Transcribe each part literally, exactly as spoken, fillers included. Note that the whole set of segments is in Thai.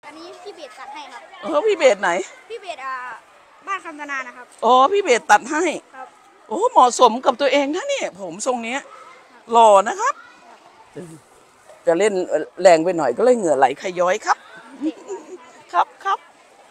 อันนี้พี่เบสตัดให้ครับเออพี่เบสไหนพี่เบสอ่าบ้านคำตนานะครับอ๋อพี่เบสตัดให้ครับโอ้เหมาะสมกับตัวเองนะเนี่ยผมทรงเนี้ยหล่อนะครับจะเล่นแรงไปหน่อยก็เลยเหงื่อไหลขย้อยครับครับครับ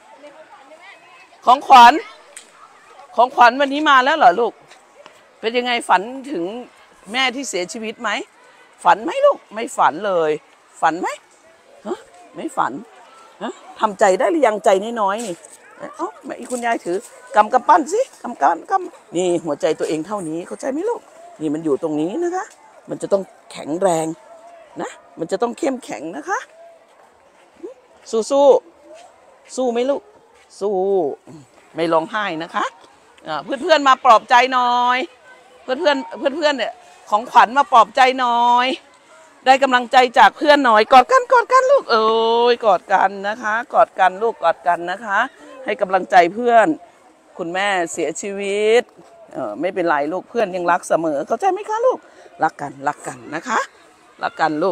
ของขวัญของขวัญวันนี้มาแล้วเหรอลูกเป็นยังไงฝันถึงแม่ที่เสียชีวิตไหมฝันไหมลูกไม่ฝันเลยฝันไหมฮะไม่ฝันฮะทำใจได้หรือยังใจน้อยๆนี่เอ้าแม่คุณยายถือกำกำปั้นสิกำกันกำนี่หัวใจตัวเองเท่านี้เข้าใจไหมลูกนี่มันอยู่ตรงนี้นะคะมันจะต้องแข็งแรงนะมันจะต้องเข้มแข็งนะคะสู้สู้สู้ไหมลูกสู้ไม่ร้องไห้นะคะเพื่อนเพื่อนมาปลอบใจหน่อยเพื่อนเพื่อนเพื่อนเพื่อนเนี่ยของขวัญมาปลอบใจหน่อยได้กำลังใจจากเพื่อนหน่อยกอดกันกอดกันลูกเอ้ยกอดกันนะคะกอดกันลูกกอดกันนะคะให้กำลังใจเพื่อนคุณแม่เสียชีวิตเออไม่เป็นไรลูกเพื่อนยังรักเสมอเข้าใจไหมคะลูกรักกันรักกันนะคะรักกันลูก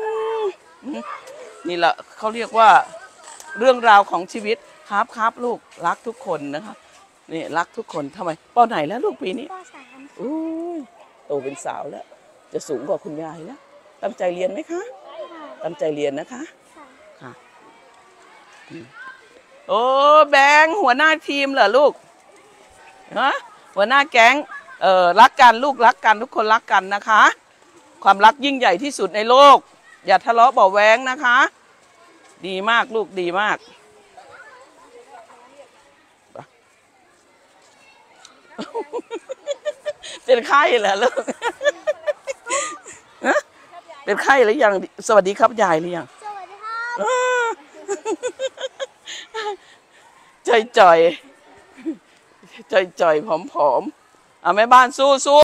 นี่แหละเขาเรียกว่าเรื่องราวของชีวิตครับครับลูกรักทุกคนนะคะนี่รักทุกคนทำไมป.ไหนแล้วลูกปีนี้ป.สามอู้โตเป็นสาวแล้วจะสูงกว่าคุณยายแล้วตั้งใจเรียนไหมคะตั้งใจเรียนนะคะค่ะโอ้แบงค์หัวหน้าทีมเหรอลูกฮะหัวหน้าแก๊งเออรักกันลูกรักกันทุกคนรักกันนะคะความรักยิ่งใหญ่ที่สุดในโลกอย่าทะเลาะเบาะแว้งนะคะดีมากลูกดีมากเป็นไข้เหรอลูกเป็นไข้หรือยังสวัสดีครับยายหรือยังสวัสดีครับจ่อยจ่อยจ่อยจ่อยผอมผอมเอาแม่บ้านสู้สู้